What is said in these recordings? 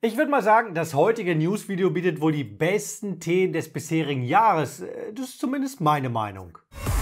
Ich würde mal sagen, das heutige Newsvideo bietet wohl die besten Themen des bisherigen Jahres. Das ist zumindest meine Meinung.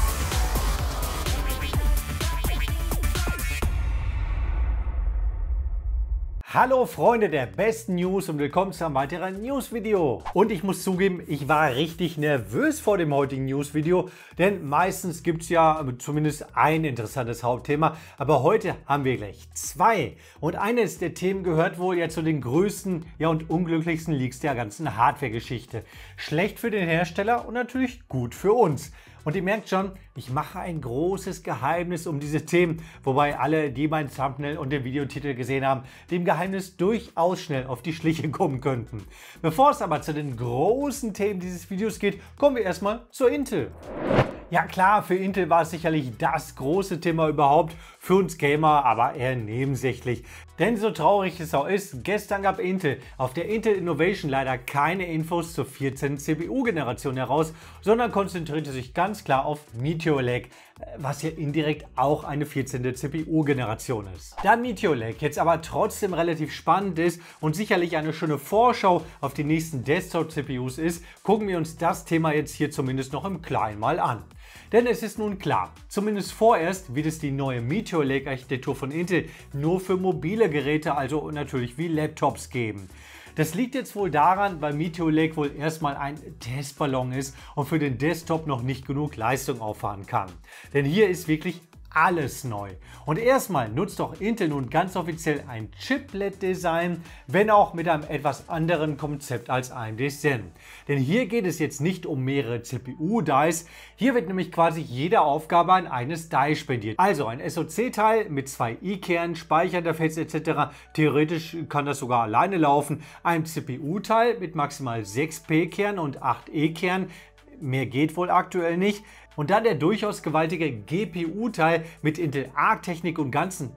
Hallo Freunde der besten News und willkommen zu einem weiteren Newsvideo. Und ich muss zugeben, ich war richtig nervös vor dem heutigen Newsvideo, denn meistens gibt es ja zumindest ein interessantes Hauptthema, aber heute haben wir gleich zwei. Und eines der Themen gehört wohl ja zu den größten und unglücklichsten Leaks der ganzen Hardware-Geschichte. Schlecht für den Hersteller und natürlich gut für uns. Und ihr merkt schon, ich mache ein großes Geheimnis um diese Themen, wobei alle, die mein Thumbnail und den Videotitel gesehen haben, dem Geheimnis durchaus schnell auf die Schliche kommen könnten. Bevor es aber zu den großen Themen dieses Videos geht, kommen wir erstmal zur Intel. Ja klar, für Intel war es sicherlich das große Thema überhaupt, für uns Gamer aber eher nebensächlich. Denn so traurig es auch ist, gestern gab Intel auf der Intel Innovation leider keine Infos zur 14. CPU-Generation heraus, sondern konzentrierte sich ganz klar auf Meteor Lake, was ja indirekt auch eine 14. CPU-Generation ist. Da Meteor Lake jetzt aber trotzdem relativ spannend ist und sicherlich eine schöne Vorschau auf die nächsten Desktop-CPUs ist, gucken wir uns das Thema jetzt hier zumindest noch im Kleinen mal an. Denn es ist nun klar, zumindest vorerst wird es die neue Meteor Lake Architektur von Intel nur für mobile Geräte, also natürlich wie Laptops geben. Das liegt jetzt wohl daran, weil Meteor Lake wohl erstmal ein Testballon ist und für den Desktop noch nicht genug Leistung auffahren kann. Denn hier ist wirklich alles neu. Und erstmal nutzt auch Intel nun ganz offiziell ein Chiplet-Design, wenn auch mit einem etwas anderen Konzept als AMD Zen. Denn hier geht es jetzt nicht um mehrere CPU-Dies, hier wird nämlich quasi jede Aufgabe ein eigenes Die spendiert. Also ein SoC-Teil mit 2 i-Kernen, Speicherinterface etc. Theoretisch kann das sogar alleine laufen. Ein CPU-Teil mit maximal 6 P-Kernen und 8 E-Kernen. Mehr geht wohl aktuell nicht. Und dann der durchaus gewaltige GPU-Teil mit Intel Arc-Technik und ganzen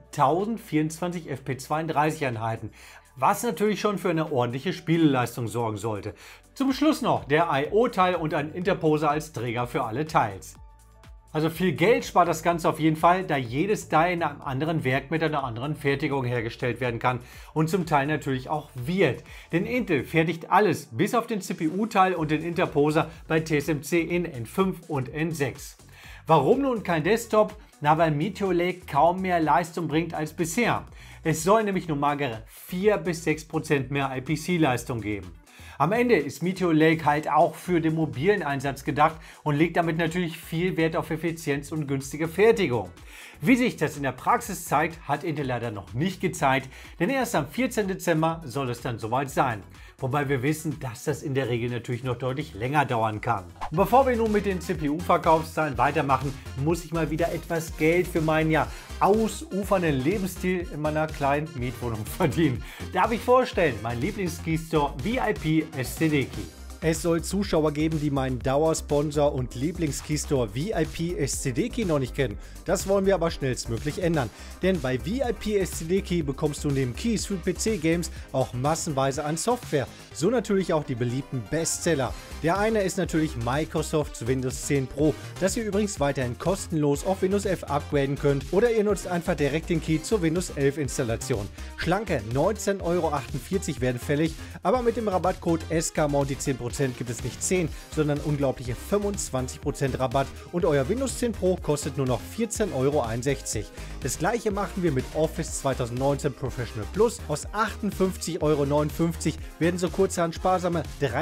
1024 FP32-Einheiten, was natürlich schon für eine ordentliche Spieleleistung sorgen sollte. Zum Schluss noch der I/O-Teil und ein Interposer als Träger für alle Teils. Also viel Geld spart das Ganze auf jeden Fall, da jedes Die in einem anderen Werk mit einer anderen Fertigung hergestellt werden kann und zum Teil natürlich auch wird. Denn Intel fertigt alles bis auf den CPU-Teil und den Interposer bei TSMC in N5 und N6. Warum nun kein Desktop? Na, weil Meteor Lake kaum mehr Leistung bringt als bisher. Es soll nämlich nur magere 4 bis 6% mehr IPC-Leistung geben. Am Ende ist Meteor Lake halt auch für den mobilen Einsatz gedacht und legt damit natürlich viel Wert auf Effizienz und günstige Fertigung. Wie sich das in der Praxis zeigt, hat Intel leider noch nicht gezeigt, denn erst am 14. Dezember soll es dann soweit sein. Wobei wir wissen, dass das in der Regel natürlich noch deutlich länger dauern kann. Und bevor wir nun mit den CPU-Verkaufszahlen weitermachen, muss ich mal wieder etwas Geld für meinen ausufernden Lebensstil in meiner kleinen Mietwohnung verdienen. Darf ich vorstellen, mein Lieblings-Keystore VIP SCD-Key. Es soll Zuschauer geben, die meinen Dauersponsor und Lieblings-Keystore VIP SCD-Key noch nicht kennen. Das wollen wir aber schnellstmöglich ändern. Denn bei VIP SCD-Key bekommst du neben Keys für PC-Games auch massenweise an Software. So natürlich auch die beliebten Bestseller. Der eine ist natürlich Microsofts Windows 10 Pro, das ihr übrigens weiterhin kostenlos auf Windows 11 upgraden könnt. Oder ihr nutzt einfach direkt den Key zur Windows 11 Installation. Schlanke 19,48 € werden fällig, aber mit dem Rabattcode SKMOUNT die 10% gibt es nicht 10, sondern unglaubliche 25% Rabatt und euer Windows 10 Pro kostet nur noch 14,61 €. Das gleiche machen wir mit Office 2019 Professional Plus. Aus 58,59 € werden so kurzerhand sparsame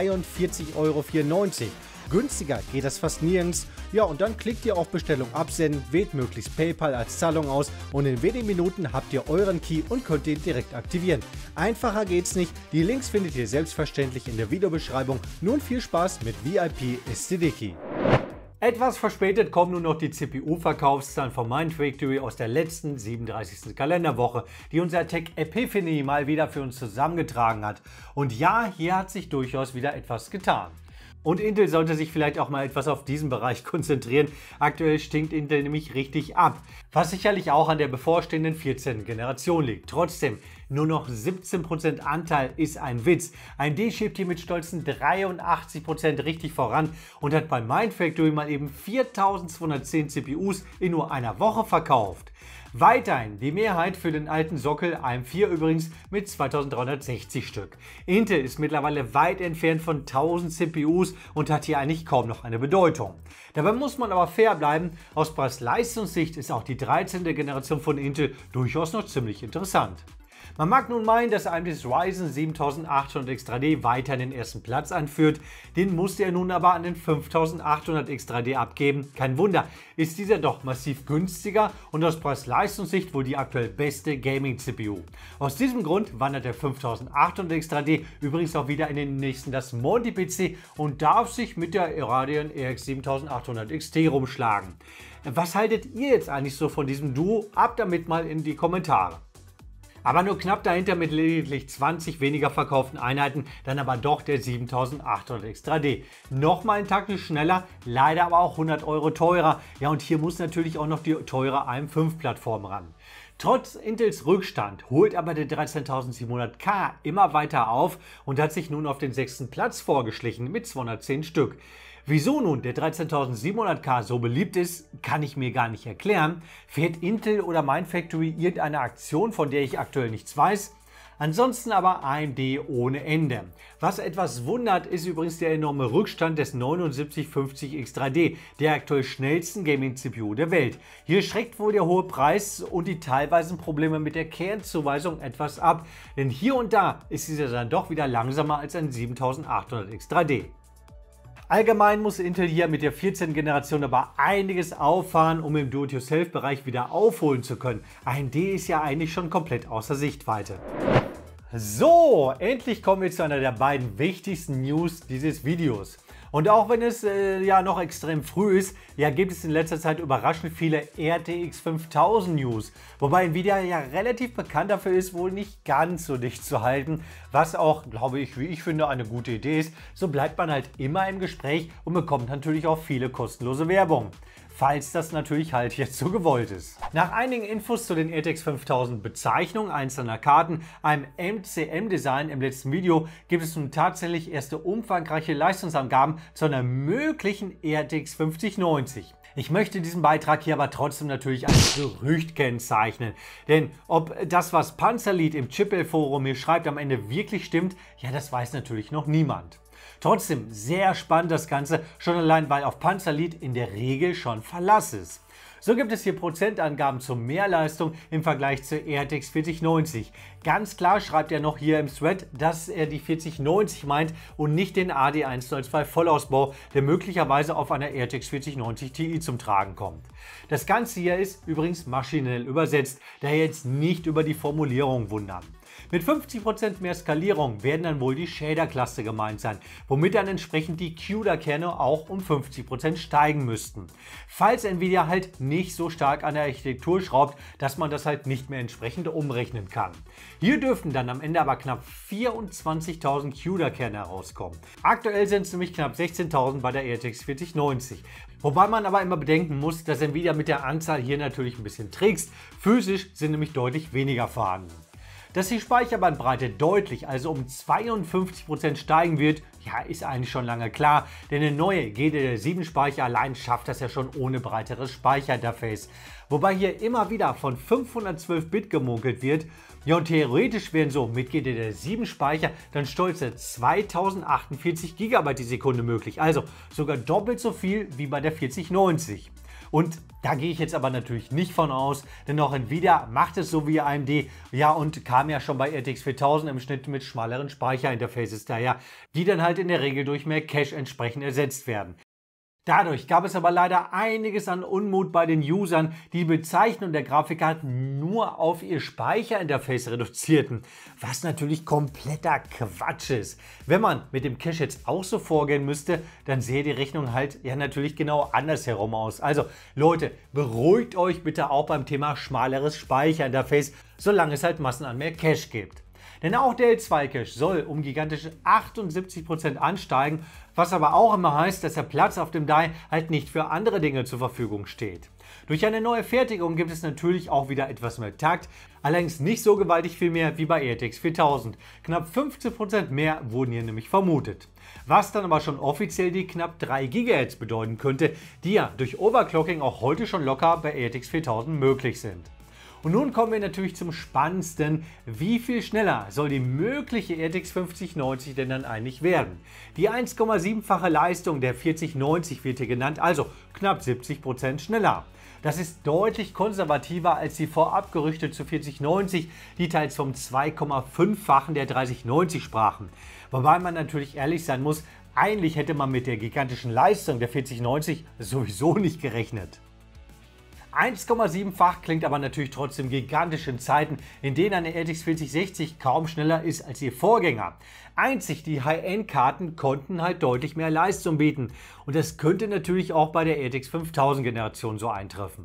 43,94 €. Günstiger geht das fast nirgends. Ja, und dann klickt ihr auf Bestellung absenden, wählt möglichst PayPal als Zahlung aus und in wenigen Minuten habt ihr euren Key und könnt ihn direkt aktivieren. Einfacher geht's nicht. Die Links findet ihr selbstverständlich in der Videobeschreibung. Nun viel Spaß mit VIP SCD Key. Etwas verspätet kommen nun noch die CPU-Verkaufszahlen von Mindfactory aus der letzten 37. Kalenderwoche, die unser Tech Epiphany mal wieder für uns zusammengetragen hat. Und ja, hier hat sich durchaus wieder etwas getan. Und Intel sollte sich vielleicht auch mal etwas auf diesen Bereich konzentrieren. Aktuell stinkt Intel nämlich richtig ab. Was sicherlich auch an der bevorstehenden 14. Generation liegt. Trotzdem, nur noch 17% Anteil ist ein Witz. AMD schiebt hier mit stolzen 83% richtig voran und hat bei Mindfactory mal eben 4210 CPUs in nur einer Woche verkauft. Weiterhin die Mehrheit für den alten Sockel AM4 übrigens mit 2360 Stück. Intel ist mittlerweile weit entfernt von 1000 CPUs und hat hier eigentlich kaum noch eine Bedeutung. Dabei muss man aber fair bleiben, aus Preis-Leistungssicht ist auch die 13. Generation von Intel durchaus noch ziemlich interessant. Man mag nun meinen, dass AMD's Ryzen 7800 X3D weiter den ersten Platz anführt, den musste er nun aber an den 5800 X3D abgeben. Kein Wunder, ist dieser doch massiv günstiger und aus Preis-Leistungssicht wohl die aktuell beste Gaming-CPU. Aus diesem Grund wandert der 5800 X3D übrigens auch wieder in den nächsten das Monty-PC und darf sich mit der Radeon RX 7800 XT rumschlagen. Was haltet ihr jetzt eigentlich so von diesem Duo? Ab damit mal in die Kommentare. Aber nur knapp dahinter mit lediglich 20 weniger verkauften Einheiten, dann aber doch der 7800 X3D. Nochmal einen Tacken schneller, leider aber auch 100 € teurer. Ja, und hier muss natürlich auch noch die teure AM5-Plattform ran. Trotz Intels Rückstand holt aber der 13700K immer weiter auf und hat sich nun auf den 6. Platz vorgeschlichen mit 210 Stück. Wieso nun der 13700K so beliebt ist, kann ich mir gar nicht erklären. Fährt Intel oder Mindfactory irgendeine Aktion, von der ich aktuell nichts weiß? Ansonsten aber AMD ohne Ende. Was etwas wundert, ist übrigens der enorme Rückstand des 7950 X3D, der aktuell schnellsten Gaming-CPU der Welt. Hier schreckt wohl der hohe Preis und die teilweisen Probleme mit der Kernzuweisung etwas ab, denn hier und da ist dieser dann doch wieder langsamer als ein 7800 X3D. Allgemein muss Intel hier mit der 14. Generation aber einiges auffahren, um im Do-it-yourself-Bereich wieder aufholen zu können. AMD ist ja eigentlich schon komplett außer Sichtweite. So, endlich kommen wir zu einer der beiden wichtigsten News dieses Videos. Und auch wenn es ja noch extrem früh ist, ja, gibt es in letzter Zeit überraschend viele RTX 5000 News. Wobei Nvidia ja relativ bekannt dafür ist, wohl nicht ganz so dicht zu halten, was auch, glaube ich, wie ich finde, eine gute Idee ist. So bleibt man halt immer im Gespräch und bekommt natürlich auch viele kostenlose Werbung. Falls das natürlich halt jetzt so gewollt ist. Nach einigen Infos zu den RTX 5000 Bezeichnungen einzelner Karten, einem MCM-Design im letzten Video, gibt es nun tatsächlich erste umfangreiche Leistungsangaben zu einer möglichen RTX 5090. Ich möchte diesen Beitrag hier aber trotzdem natürlich als Gerücht kennzeichnen. Denn ob das, was Panzerlied im Chipel-Forum hier schreibt, am Ende wirklich stimmt, ja, das weiß natürlich noch niemand. Trotzdem sehr spannend das Ganze, schon allein weil auf Panzerlied in der Regel schon Verlass ist. So gibt es hier Prozentangaben zur Mehrleistung im Vergleich zur RTX 4090. Ganz klar schreibt er noch hier im Thread, dass er die 4090 meint und nicht den AD192 Vollausbau, der möglicherweise auf einer RTX 4090 Ti zum Tragen kommt. Das Ganze hier ist übrigens maschinell übersetzt, daher jetzt nicht über die Formulierung wundern. Mit 50% mehr Skalierung werden dann wohl die Shader-Cluster gemeint sein, womit dann entsprechend die CUDA-Kerne auch um 50% steigen müssten. Falls Nvidia halt nicht so stark an der Architektur schraubt, dass man das halt nicht mehr entsprechend umrechnen kann. Hier dürften dann am Ende aber knapp 24.000 CUDA-Kerne herauskommen. Aktuell sind es nämlich knapp 16.000 bei der RTX 4090. Wobei man aber immer bedenken muss, dass Nvidia mit der Anzahl hier natürlich ein bisschen trickst. Physisch sind nämlich deutlich weniger vorhanden. Dass die Speicherbandbreite deutlich, also um 52% steigen wird, ja, ist eigentlich schon lange klar, denn der neue GDDR7 Speicher allein schafft das ja schon ohne breiteres Speicherinterface. Wobei hier immer wieder von 512 Bit gemunkelt wird. Ja, und theoretisch wären so mit GDDR7 Speicher dann stolze 2048 GB die Sekunde möglich, also sogar doppelt so viel wie bei der 4090. Und da gehe ich jetzt aber natürlich nicht von aus, denn auch Nvidia macht es so wie AMD, ja, und kam ja schon bei RTX 4000 im Schnitt mit schmaleren Speicherinterfaces daher, die dann halt in der Regel durch mehr Cache entsprechend ersetzt werden. Dadurch gab es aber leider einiges an Unmut bei den Usern, die die Bezeichnung der Grafikkarte nur auf ihr Speicherinterface reduzierten, was natürlich kompletter Quatsch ist. Wenn man mit dem Cache jetzt auch so vorgehen müsste, dann sähe die Rechnung halt ja natürlich genau andersherum aus. Also Leute, beruhigt euch bitte auch beim Thema schmaleres Speicherinterface, solange es halt Massen an mehr Cache gibt. Denn auch der L2-Cache soll um gigantische 78% ansteigen, was aber auch immer heißt, dass der Platz auf dem Die halt nicht für andere Dinge zur Verfügung steht. Durch eine neue Fertigung gibt es natürlich auch wieder etwas mehr Takt, allerdings nicht so gewaltig viel mehr wie bei RTX 4000. Knapp 15% mehr wurden hier nämlich vermutet. Was dann aber schon offiziell die knapp 3 GHz bedeuten könnte, die ja durch Overclocking auch heute schon locker bei RTX 4000 möglich sind. Und nun kommen wir natürlich zum Spannendsten. Wie viel schneller soll die mögliche RTX 5090 denn dann eigentlich werden? Die 1,7-fache Leistung der 4090 wird hier genannt, also knapp 70% schneller. Das ist deutlich konservativer als die Vorabgerüchte zu 4090, die teils vom 2,5-fachen der 3090 sprachen. Wobei man natürlich ehrlich sein muss, eigentlich hätte man mit der gigantischen Leistung der 4090 sowieso nicht gerechnet. 1,7-fach klingt aber natürlich trotzdem gigantisch in Zeiten, in denen eine RTX 4060 kaum schneller ist als ihr Vorgänger. Einzig die High-End-Karten konnten halt deutlich mehr Leistung bieten und das könnte natürlich auch bei der RTX 5000 Generation so eintreffen.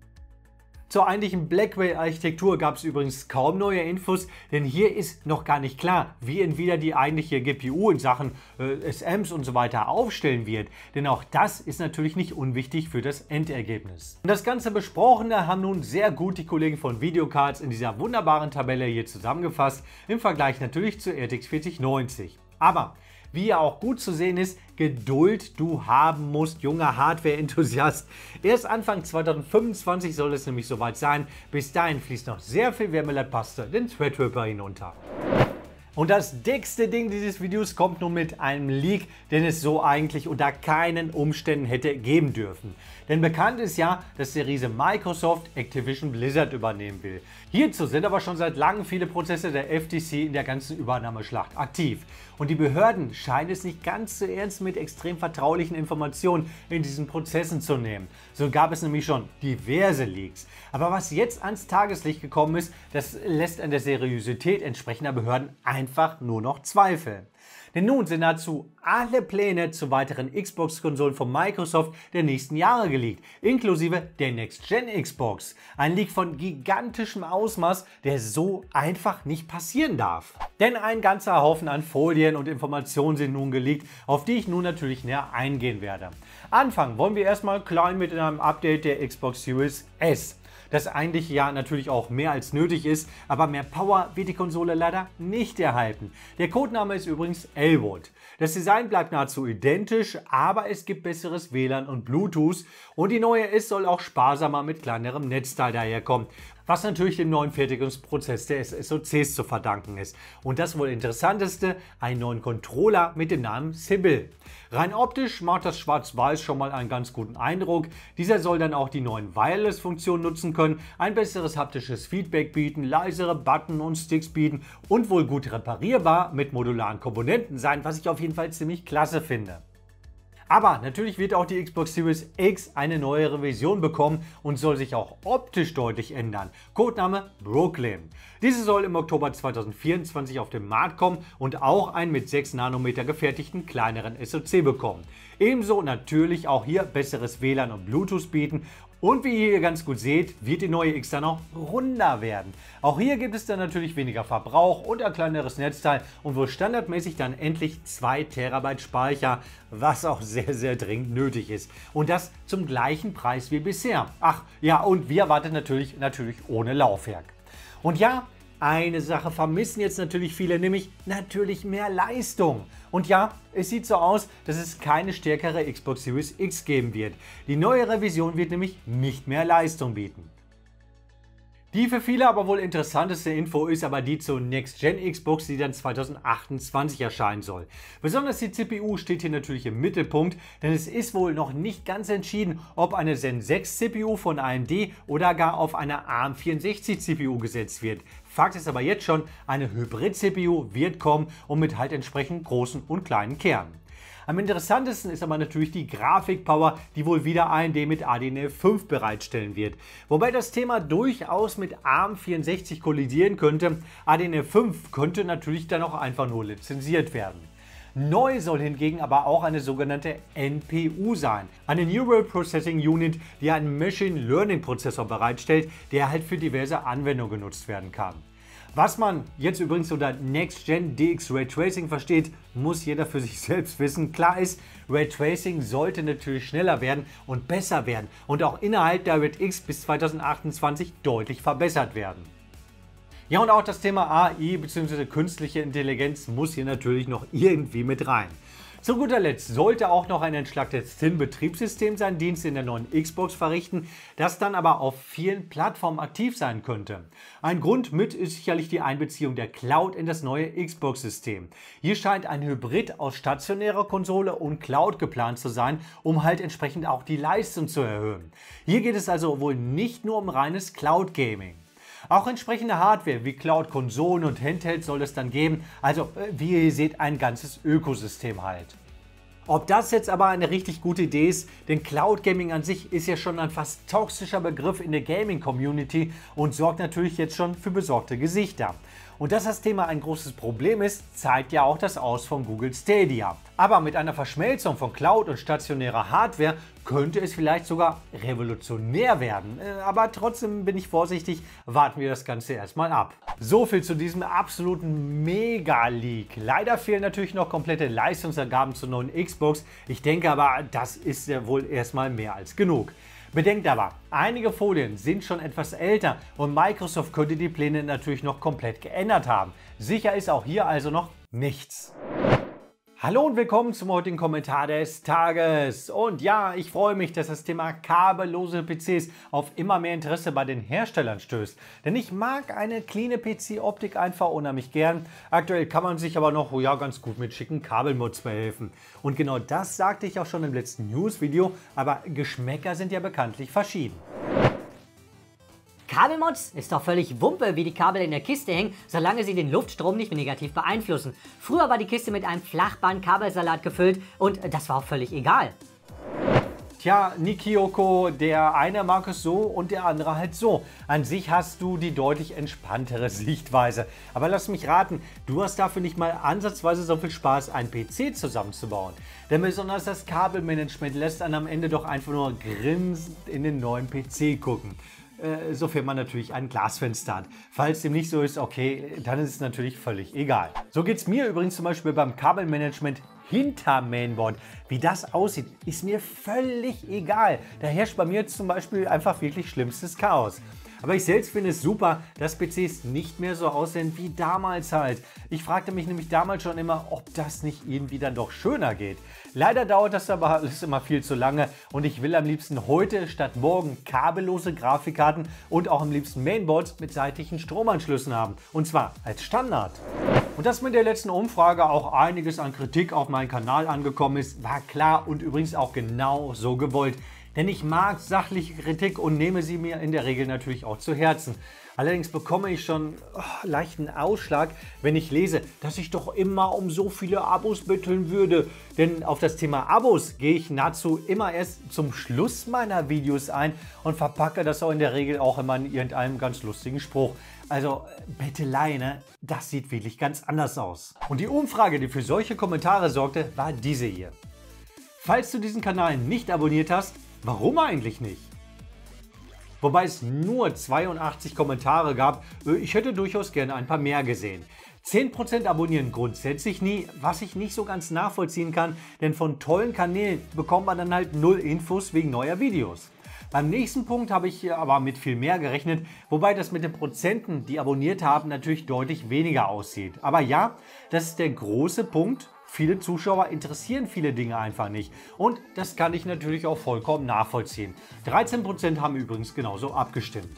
Zur eigentlichen Blackwell-Architektur gab es übrigens kaum neue Infos, denn hier ist noch gar nicht klar, wie Nvidia die eigentliche GPU in Sachen SMs und so weiter aufstellen wird, denn auch das ist natürlich nicht unwichtig für das Endergebnis. Und das ganze Besprochene haben nun sehr gut die Kollegen von Videocards in dieser wunderbaren Tabelle hier zusammengefasst, im Vergleich natürlich zur RTX 4090. Aber wie ja auch gut zu sehen ist, Geduld du haben musst, junger Hardware-Enthusiast. Erst Anfang 2025 soll es nämlich soweit sein. Bis dahin fließt noch sehr viel Wärmeleitpaste den Threadripper hinunter. Und das dickste Ding dieses Videos kommt nun mit einem Leak, den es so eigentlich unter keinen Umständen hätte geben dürfen. Denn bekannt ist ja, dass der Riese Microsoft Activision Blizzard übernehmen will. Hierzu sind aber schon seit langem viele Prozesse der FTC in der ganzen Übernahmeschlacht aktiv. Und die Behörden scheinen es nicht ganz so ernst mit extrem vertraulichen Informationen in diesen Prozessen zu nehmen. So gab es nämlich schon diverse Leaks. Aber was jetzt ans Tageslicht gekommen ist, das lässt an der Seriosität entsprechender Behörden einfach nur noch zweifeln. Denn nun sind nahezu alle Pläne zu weiteren Xbox-Konsolen von Microsoft der nächsten Jahre geleakt, inklusive der Next-Gen-Xbox. Ein Leak von gigantischem Ausmaß, der so einfach nicht passieren darf. Denn ein ganzer Haufen an Folien und Informationen sind nun geleakt, auf die ich nun natürlich näher eingehen werde. Anfangen wollen wir erstmal klein mit einem Update der Xbox Series S. Das eigentlich ja natürlich auch mehr als nötig ist, aber mehr Power wird die Konsole leider nicht erhalten. Der Codename ist übrigens Elwood. Das Design bleibt nahezu identisch, aber es gibt besseres WLAN und Bluetooth und die neue S soll auch sparsamer mit kleinerem Netzteil daherkommen, was natürlich dem neuen Fertigungsprozess der SoCs zu verdanken ist. Und das wohl interessanteste, einen neuen Controller mit dem Namen Sybil. Rein optisch macht das Schwarz-Weiß schon mal einen ganz guten Eindruck. Dieser soll dann auch die neuen Wireless-Funktionen nutzen können, ein besseres haptisches Feedback bieten, leisere Button und Sticks bieten und wohl gut reparierbar mit modularen Komponenten sein, was ich auf jeden Fall ziemlich klasse finde. Aber natürlich wird auch die Xbox Series X eine neuere Version bekommen und soll sich auch optisch deutlich ändern. Codename Brooklyn. Diese soll im Oktober 2024 auf den Markt kommen und auch einen mit 6 Nanometer gefertigten kleineren SoC bekommen. Ebenso natürlich auch hier besseres WLAN und Bluetooth bieten. Und wie ihr hier ganz gut seht, wird die neue X dann auch runder werden. Auch hier gibt es dann natürlich weniger Verbrauch und ein kleineres Netzteil und wohl standardmäßig dann endlich 2 TB Speicher, was auch sehr dringend nötig ist. Und das zum gleichen Preis wie bisher. Ach ja, und wir erwarten natürlich ohne Laufwerk. Und ja, eine Sache vermissen jetzt natürlich viele, nämlich natürlich mehr Leistung. Und ja, es sieht so aus, dass es keine stärkere Xbox Series X geben wird. Die neue Revision wird nämlich nicht mehr Leistung bieten. Die für viele aber wohl interessanteste Info ist aber die zur Next-Gen Xbox, die dann 2028 erscheinen soll. Besonders die CPU steht hier natürlich im Mittelpunkt, denn es ist wohl noch nicht ganz entschieden, ob eine Zen 6 CPU von AMD oder gar auf eine ARM 64 CPU gesetzt wird. Fakt ist aber jetzt schon, eine Hybrid-CPU wird kommen und mit halt entsprechend großen und kleinen Kernen. Am interessantesten ist aber natürlich die Grafikpower, die wohl wieder AMD mit RDNA 5 bereitstellen wird. Wobei das Thema durchaus mit ARM 64 kollidieren könnte. RDNA 5 könnte natürlich dann auch einfach nur lizenziert werden. Neu soll hingegen aber auch eine sogenannte NPU sein. Eine Neural Processing Unit, die einen Machine Learning Prozessor bereitstellt, der halt für diverse Anwendungen genutzt werden kann. Was man jetzt übrigens unter Next-Gen DX Raytracing versteht, muss jeder für sich selbst wissen. Klar ist, Raytracing sollte natürlich schneller werden und besser werden und auch innerhalb der DirectX bis 2028 deutlich verbessert werden. Ja, und auch das Thema AI bzw. künstliche Intelligenz muss hier natürlich noch irgendwie mit rein. Zu guter Letzt sollte auch noch ein entschlacktes Thin-Betriebssystem seinen Dienst in der neuen Xbox verrichten, das dann aber auf vielen Plattformen aktiv sein könnte. Ein Grund mit ist sicherlich die Einbeziehung der Cloud in das neue Xbox-System. Hier scheint ein Hybrid aus stationärer Konsole und Cloud geplant zu sein, um halt entsprechend auch die Leistung zu erhöhen. Hier geht es also wohl nicht nur um reines Cloud-Gaming. Auch entsprechende Hardware wie Cloud-Konsolen und Handhelds soll es dann geben, also wie ihr seht, ein ganzes Ökosystem halt. Ob das jetzt aber eine richtig gute Idee ist, denn Cloud Gaming an sich ist ja schon ein fast toxischer Begriff in der Gaming-Community und sorgt natürlich jetzt schon für besorgte Gesichter. Und dass das Thema ein großes Problem ist, zeigt ja auch das Aus von Google Stadia. Aber mit einer Verschmelzung von Cloud und stationärer Hardware könnte es vielleicht sogar revolutionär werden. Aber trotzdem bin ich vorsichtig, warten wir das Ganze erstmal ab. So viel zu diesem absoluten Mega-Leak. Leider fehlen natürlich noch komplette Leistungsangaben zur neuen Xbox. Ich denke aber, das ist ja wohl erstmal mehr als genug. Bedenkt aber, einige Folien sind schon etwas älter und Microsoft könnte die Pläne natürlich noch komplett geändert haben. Sicher ist auch hier also noch nichts. Hallo und willkommen zum heutigen Kommentar des Tages. Und ja, ich freue mich, dass das Thema kabellose PCs auf immer mehr Interesse bei den Herstellern stößt. Denn ich mag eine cleane PC-Optik einfach unheimlich gern. Aktuell kann man sich aber noch ganz gut mit schicken Kabelmods behelfen. Und genau das sagte ich auch schon im letzten News-Video, aber Geschmäcker sind ja bekanntlich verschieden. Kabelmods ist doch völlig Wumpe, wie die Kabel in der Kiste hängen, solange sie den Luftstrom nicht negativ beeinflussen. Früher war die Kiste mit einem Flachband-Kabelsalat gefüllt und das war auch völlig egal. Tja, Nikioko, der eine mag es so und der andere halt so. An sich hast du die deutlich entspanntere Sichtweise. Aber lass mich raten, du hast dafür nicht mal ansatzweise so viel Spaß, einen PC zusammenzubauen. Denn besonders das Kabelmanagement lässt einen am Ende doch einfach nur grinsend in den neuen PC gucken. Sofern man natürlich ein Glasfenster hat. Falls dem nicht so ist, okay, dann ist es natürlich völlig egal. So geht es mir übrigens zum Beispiel beim Kabelmanagement hinter Mainboard. Wie das aussieht, ist mir völlig egal. Da herrscht bei mir zum Beispiel einfach wirklich schlimmstes Chaos. Aber ich selbst finde es super, dass PCs nicht mehr so aussehen wie damals halt. Ich fragte mich nämlich damals schon immer, ob das nicht irgendwie dann doch schöner geht. Leider dauert das aber alles immer viel zu lange und ich will am liebsten heute statt morgen kabellose Grafikkarten und auch am liebsten Mainboards mit seitlichen Stromanschlüssen haben. Und zwar als Standard. Und dass mit der letzten Umfrage auch einiges an Kritik auf meinen Kanal angekommen ist, war klar und übrigens auch genau so gewollt. Denn ich mag sachliche Kritik und nehme sie mir in der Regel natürlich auch zu Herzen. Allerdings bekomme ich schon leichten Ausschlag, wenn ich lese, dass ich doch immer um so viele Abos betteln würde. Denn auf das Thema Abos gehe ich nahezu immer erst zum Schluss meiner Videos ein und verpacke das auch in der Regel auch immer in irgendeinem ganz lustigen Spruch. Also Bettelei, ne? Das sieht wirklich ganz anders aus. Und die Umfrage, die für solche Kommentare sorgte, war diese hier. Falls du diesen Kanal nicht abonniert hast, warum eigentlich nicht? Wobei es nur 82 Kommentare gab, ich hätte durchaus gerne ein paar mehr gesehen. 10% abonnieren grundsätzlich nie, was ich nicht so ganz nachvollziehen kann, denn von tollen Kanälen bekommt man dann halt null Infos wegen neuer Videos. Beim nächsten Punkt habe ich aber mit viel mehr gerechnet, wobei das mit den Prozenten, die abonniert haben, natürlich deutlich weniger aussieht. Aber ja, das ist der große Punkt. Viele Zuschauer interessieren viele Dinge einfach nicht und das kann ich natürlich auch vollkommen nachvollziehen. 13% haben übrigens genauso abgestimmt.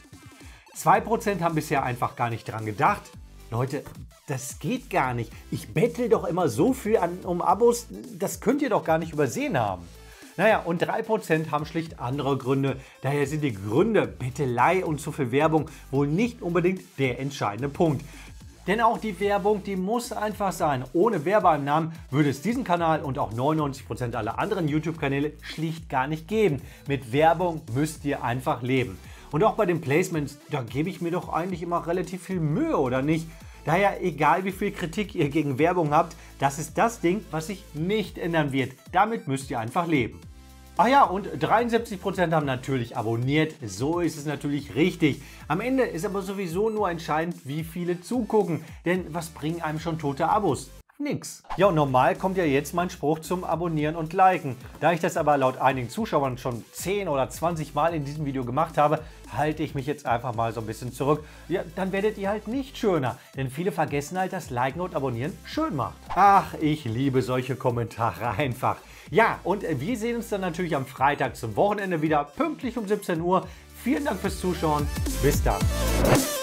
2% haben bisher einfach gar nicht dran gedacht. Leute, das geht gar nicht. Ich bettel doch immer so viel um Abos, das könnt ihr doch gar nicht übersehen haben. Naja, und 3% haben schlicht andere Gründe. Daher sind die Gründe Bettelei und zu viel Werbung wohl nicht unbedingt der entscheidende Punkt. Denn auch die Werbung, die muss einfach sein. Ohne Werbeeinnahmen würde es diesen Kanal und auch 99% aller anderen YouTube-Kanäle schlicht gar nicht geben. Mit Werbung müsst ihr einfach leben. Und auch bei den Placements, da gebe ich mir doch eigentlich immer relativ viel Mühe, oder nicht? Daher, egal wie viel Kritik ihr gegen Werbung habt, das ist das Ding, was sich nicht ändern wird. Damit müsst ihr einfach leben. Ach ja, und 73% haben natürlich abonniert. So ist es natürlich richtig. Am Ende ist aber sowieso nur entscheidend, wie viele zugucken. Denn was bringen einem schon tote Abos? nix. Ja, und normal kommt ja jetzt mein Spruch zum Abonnieren und Liken. Da ich das aber laut einigen Zuschauern schon 10 oder 20 Mal in diesem Video gemacht habe, halte ich mich jetzt einfach mal so ein bisschen zurück. Ja, dann werdet ihr halt nicht schöner, denn viele vergessen halt, dass Liken und Abonnieren schön macht. Ach, ich liebe solche Kommentare einfach. Ja, und wir sehen uns dann natürlich am Freitag zum Wochenende wieder, pünktlich um 17 Uhr. Vielen Dank fürs Zuschauen. Bis dann.